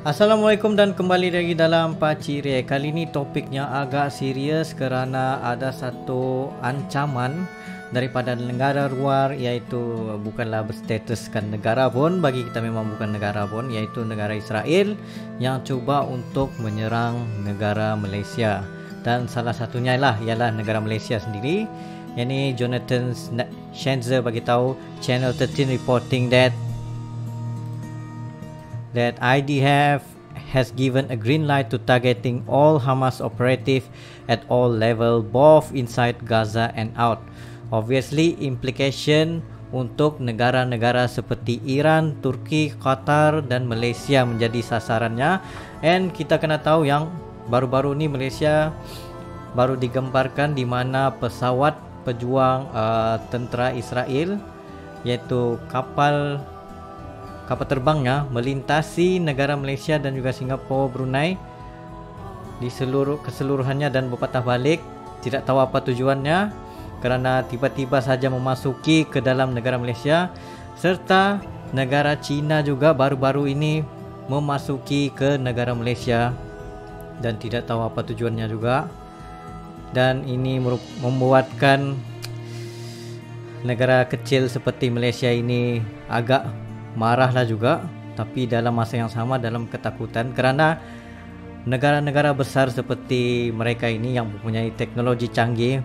Assalamualaikum dan kembali lagi dalam Pakcik React. Kali ini topiknya agak serius kerana ada satu ancaman daripada negara luar, iaitu bukanlah berstatuskan negara pun, bagi kita memang bukan negara pun, iaitu negara Israel yang cuba untuk menyerang negara Malaysia. Dan salah satunya ialah negara Malaysia sendiri. Yang ni Jonathan Schenzer bagi tahu Channel 13 reporting that IDF has given a green light to targeting all Hamas operative at all level, both inside Gaza and out. Obviously, implication untuk negara-negara seperti Iran, Turki, Qatar dan Malaysia menjadi sasarannya. And kita kena tahu yang baru-baru ni Malaysia baru digemparkan di mana pesawat pejuang tentera Israel, iaitu kapal terbangnya melintasi negara Malaysia dan juga Singapura, Brunei di keseluruhannya dan berpatah balik. Tidak tahu apa tujuannya, kerana tiba-tiba saja memasuki ke dalam negara Malaysia. Serta negara China juga baru-baru ini memasuki ke negara Malaysia dan tidak tahu apa tujuannya juga. Dan ini membuatkan negara kecil seperti Malaysia ini agak marahlah juga, tapi dalam masa yang sama dalam ketakutan, kerana negara-negara besar seperti mereka ini yang mempunyai teknologi canggih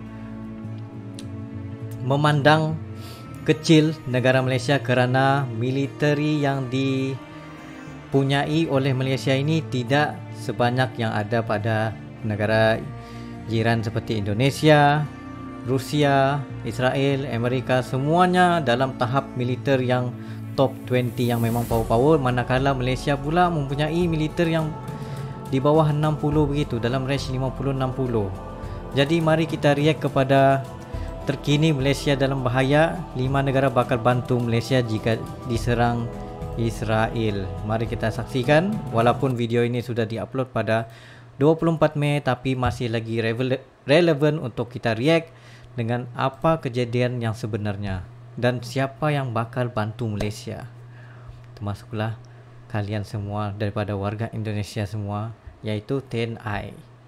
memandang kecil negara Malaysia kerana militeri yang dipunyai oleh Malaysia ini tidak sebanyak yang ada pada negara jiran seperti Indonesia, Rusia, Israel, Amerika. Semuanya dalam tahap militer yang top 20 yang memang power-power, manakala Malaysia pula mempunyai militer yang di bawah 60 begitu, dalam range 50-60. Jadi mari kita react kepada terkini Malaysia dalam bahaya. 5 negara bakal bantu Malaysia jika diserang Israel. Mari kita saksikan. Walaupun video ini sudah diupload pada 24 Mei, tapi masih lagi relevan untuk kita react dengan apa kejadian yang sebenarnya dan siapa yang bakal bantu Malaysia, termasuklah kalian semua daripada warga Indonesia semua, iaitu TNI.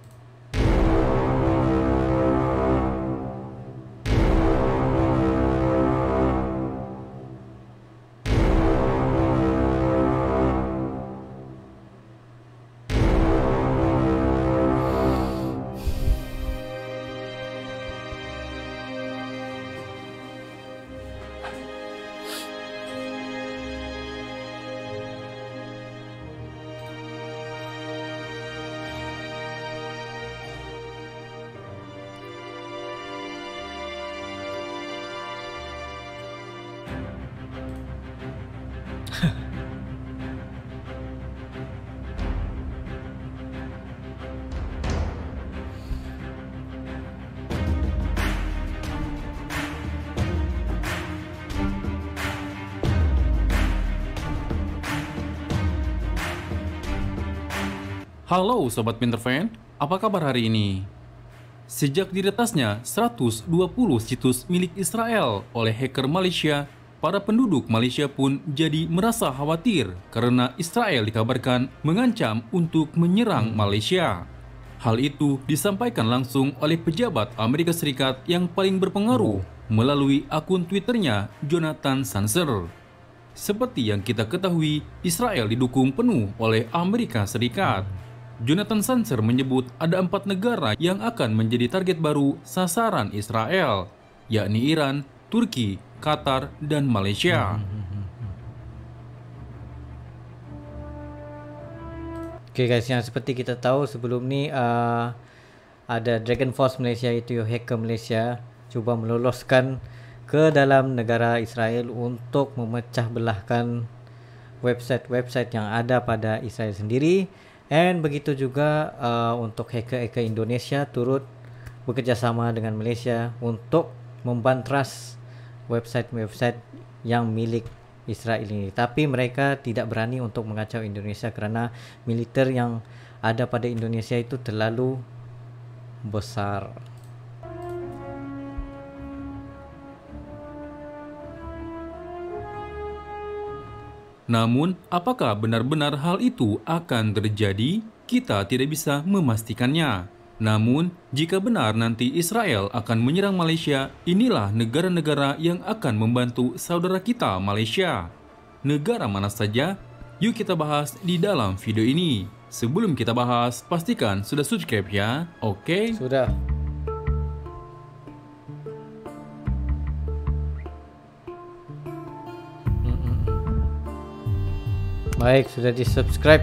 Halo Sobat Pinter Fan, apa kabar hari ini? Sejak diretasnya 120 situs milik Israel oleh hacker Malaysia, para penduduk Malaysia pun jadi merasa khawatir karena Israel dikabarkan mengancam untuk menyerang Malaysia. Hal itu disampaikan langsung oleh pejabat Amerika Serikat yang paling berpengaruh melalui akun Twitternya Jonathan Schenzer. Seperti yang kita ketahui, Israel didukung penuh oleh Amerika Serikat. Jonathan Schenzer menyebut ada 4 negara yang akan menjadi target baru sasaran Israel, yakni Iran, Turki, Qatar, dan Malaysia. Okay guys, yang seperti kita tahu sebelum ni ada Dragon Force Malaysia, itu hacker Malaysia cuba meloloskan ke dalam negara Israel untuk memecah belahkan website-website yang ada pada Israel sendiri. And begitu juga untuk hacker-hacker Indonesia turut bekerjasama dengan Malaysia untuk membantras website-website yang milik Israel ini. Tapi mereka tidak berani untuk mengacau Indonesia kerana militer yang ada pada Indonesia itu terlalu besar. Namun, apakah benar-benar hal itu akan terjadi? Kita tidak bisa memastikannya. Namun, jika benar nanti Israel akan menyerang Malaysia, inilah negara-negara yang akan membantu saudara kita Malaysia. Negara mana saja? Yuk kita bahas di dalam video ini. Sebelum kita bahas, pastikan sudah subscribe ya, oke? Sudah. Baik, sudah di-subscribe.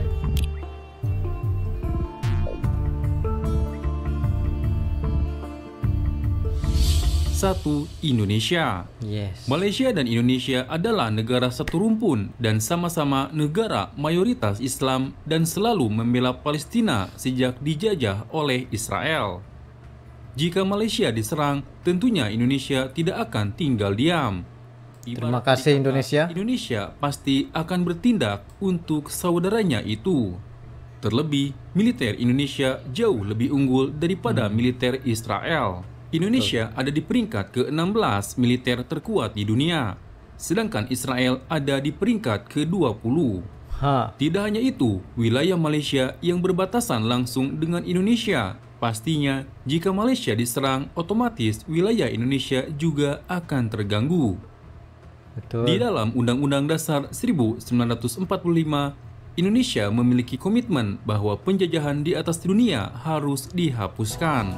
Satu, Indonesia. Yes. Malaysia dan Indonesia adalah negara satu rumpun dan sama-sama negara mayoritas Islam dan selalu membela Palestina sejak dijajah oleh Israel. Jika Malaysia diserang, tentunya Indonesia tidak akan tinggal diam. Terima kasih Indonesia. Indonesia pasti akan bertindak untuk saudaranya itu. Terlebih, militer Indonesia jauh lebih unggul daripada militer Israel. Indonesia ada di peringkat ke-16 militer terkuat di dunia, sedangkan Israel ada di peringkat ke-20. Tidak hanya itu, wilayah Malaysia yang berbatasan langsung dengan Indonesia. Pastinya, jika Malaysia diserang, otomatis wilayah Indonesia juga akan terganggu. Betul. Di dalam Undang-Undang Dasar 1945, Indonesia memiliki komitmen bahwa penjajahan di atas dunia harus dihapuskan.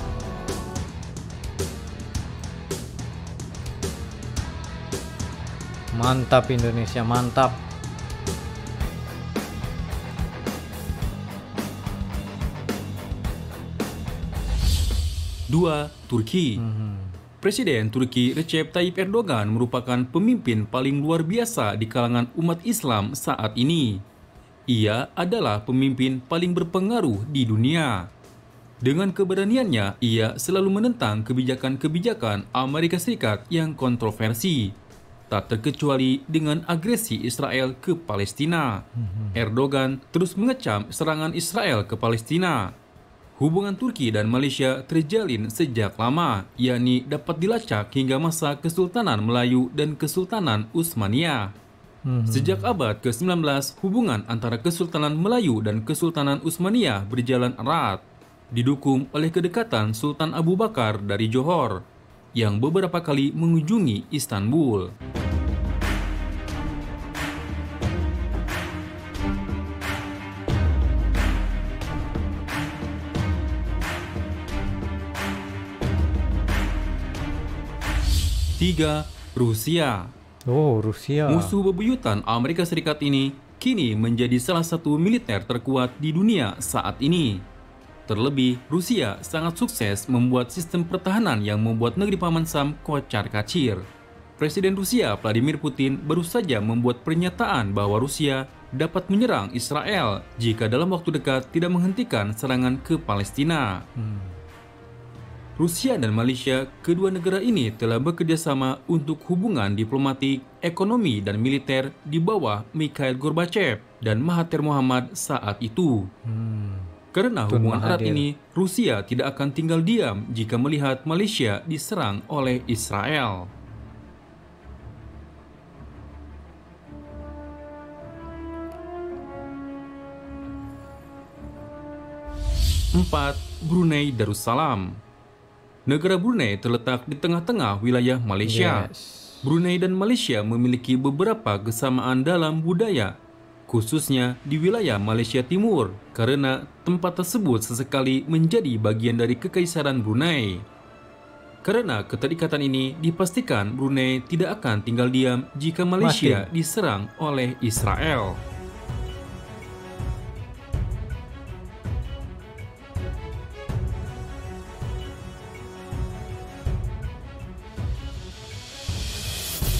Mantap Indonesia, mantap. Dua, Turki. Presiden Turki Recep Tayyip Erdogan merupakan pemimpin paling luar biasa di kalangan umat Islam saat ini. Ia adalah pemimpin paling berpengaruh di dunia. Dengan keberaniannya, ia selalu menentang kebijakan-kebijakan Amerika Serikat yang kontroversi, tak terkecuali dengan agresi Israel ke Palestina. Erdogan terus mengecam serangan Israel ke Palestina. Hubungan Turki dan Malaysia terjalin sejak lama, yakni dapat dilacak hingga masa Kesultanan Melayu dan Kesultanan Utsmaniyah. Sejak abad ke-19, hubungan antara Kesultanan Melayu dan Kesultanan Utsmaniyah berjalan erat, didukung oleh kedekatan Sultan Abu Bakar dari Johor, yang beberapa kali mengunjungi Istanbul. Tiga, Rusia. Oh, Rusia. Musuh bebuyutan Amerika Serikat ini kini menjadi salah satu militer terkuat di dunia saat ini. Terlebih, Rusia sangat sukses membuat sistem pertahanan yang membuat negeri Paman Sam kocar-kacir. Presiden Rusia Vladimir Putin baru saja membuat pernyataan bahwa Rusia dapat menyerang Israel jika dalam waktu dekat tidak menghentikan serangan ke Palestina. Rusia dan Malaysia, kedua negara ini telah bekerjasama untuk hubungan diplomatik, ekonomi dan militer di bawah Mikhail Gorbachev dan Mahathir Mohamad saat itu. Karena hubungan erat ini, Rusia tidak akan tinggal diam jika melihat Malaysia diserang oleh Israel. Empat, Brunei Darussalam. Negara Brunei terletak di tengah-tengah wilayah Malaysia. Brunei dan Malaysia memiliki beberapa kesamaan dalam budaya, khususnya di wilayah Malaysia Timur, karena tempat tersebut sesekali menjadi bagian dari Kekaisaran Brunei. Karena keterikatan ini, dipastikan Brunei tidak akan tinggal diam jika Malaysia diserang oleh Israel.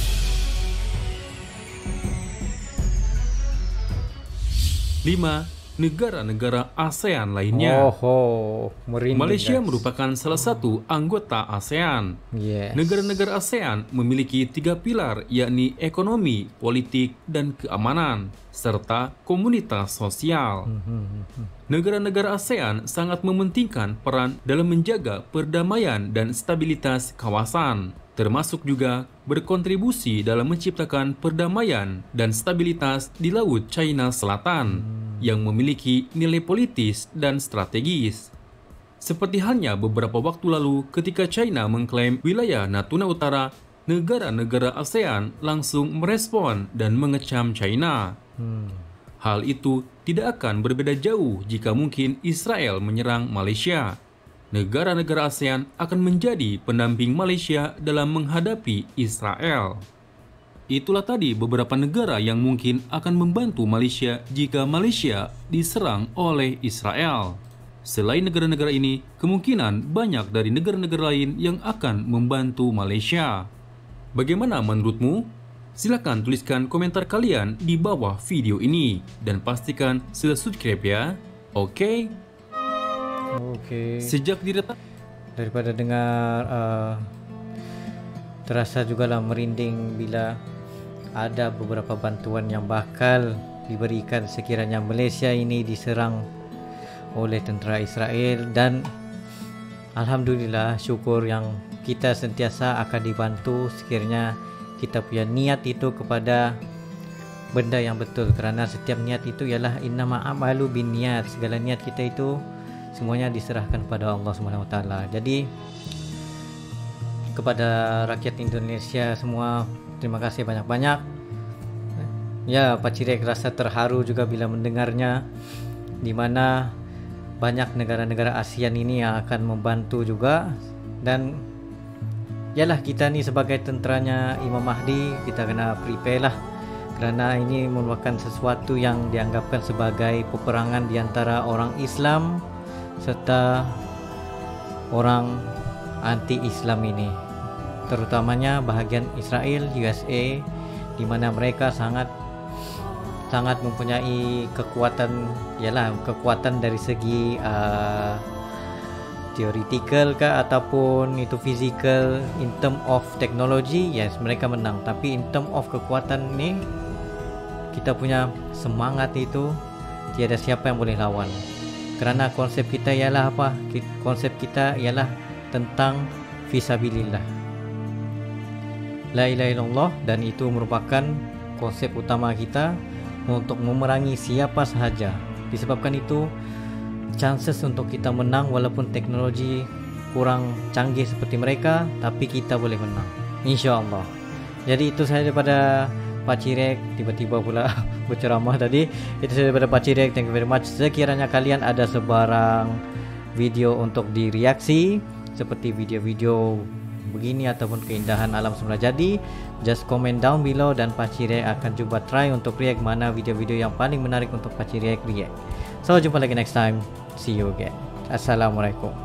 Lima, negara-negara ASEAN lainnya. Merinding, Malaysia guys. merupakan salah satu anggota ASEAN. Yes. Negara-negara ASEAN memiliki 3 pilar, yakni ekonomi, politik, dan keamanan, serta komunitas sosial. Negara-negara ASEAN sangat mementingkan peran dalam menjaga perdamaian dan stabilitas kawasan, termasuk juga berkontribusi dalam menciptakan perdamaian dan stabilitas di Laut China Selatan yang memiliki nilai politis dan strategis. Seperti halnya beberapa waktu lalu ketika China mengklaim wilayah Natuna Utara, negara-negara ASEAN langsung merespon dan mengecam China. Hal itu tidak akan berbeda jauh jika mungkin Israel menyerang Malaysia. Negara-negara ASEAN akan menjadi pendamping Malaysia dalam menghadapi Israel. Itulah tadi beberapa negara yang mungkin akan membantu Malaysia jika Malaysia diserang oleh Israel. Selain negara-negara ini, kemungkinan banyak dari negara-negara lain yang akan membantu Malaysia. Bagaimana menurutmu? Silakan tuliskan komentar kalian di bawah video ini dan pastikan sudah subscribe ya. Oke? Sejak diretas Daripada dengar terasa jugalah merinding bila ada beberapa bantuan yang bakal diberikan sekiranya Malaysia ini diserang oleh tentera Israel, dan alhamdulillah, syukur yang kita sentiasa akan dibantu sekiranya kita punya niat itu kepada benda yang betul, kerana setiap niat itu ialah innama a'malu binniyat. Segala niat kita itu semuanya diserahkan pada Allah SWT. Jadi kepada rakyat Indonesia semua, terima kasih banyak-banyak. Ya, Pak Cirek rasa terharu juga bila mendengarnya, di mana banyak negara-negara ASEAN ini yang akan membantu juga. Dan yalah, kita ni sebagai tenteranya Imam Mahdi, kita kena prepare lah, kerana ini merupakan sesuatu yang dianggapkan sebagai peperangan di antara orang Islam serta orang anti-Islam ini, terutamanya bahagian Israel, USA, di mana mereka sangat mempunyai kekuatan, ialah kekuatan dari segi theoretical ke ataupun itu physical. In term of technology, yes, mereka menang, tapi in term of kekuatan ni, kita punya semangat itu tiada siapa yang boleh lawan. Kerana konsep kita ialah apa? Konsep kita ialah tentang fisabilillah, la ilaha illallah, dan itu merupakan konsep utama kita untuk memerangi siapa sahaja. Disebabkan itu, chances untuk kita menang walaupun teknologi kurang canggih seperti mereka, tapi kita boleh menang, insya-Allah. Jadi itu sahaja daripada Pak Cirek, tiba-tiba pula berceramah tadi. Itu sahaja daripada Pak Cirek. Thank you very much. Sekiranya kalian ada sebarang video untuk direaksi seperti video-video begini ataupun keindahan alam semula jadi, just comment down below dan Pak Cirek akan cuba try untuk react mana video-video yang paling menarik untuk Pak Cirek react. So jumpa lagi next time. See you again. Assalamualaikum.